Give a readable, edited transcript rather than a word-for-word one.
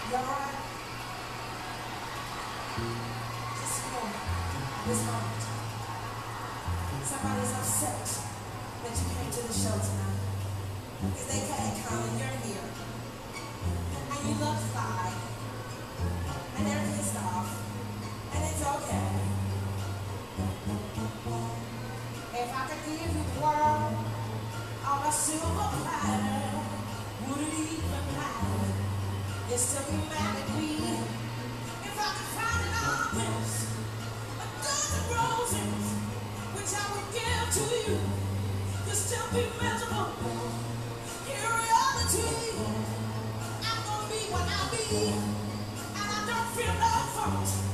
You alright? Just a moment. This moment. Somebody's upset that you came to the show tonight. Because they can't come and you're here. And you look fly. And they're pissed off. And it's okay. If I could give you the world on a silver platter, would it even matter? You'd still be mad at me. If I could find an artist, a dozen roses, which I would give to you, you'd still be miserable. In reality, I'm gonna be what I be, and I don't feel no fault.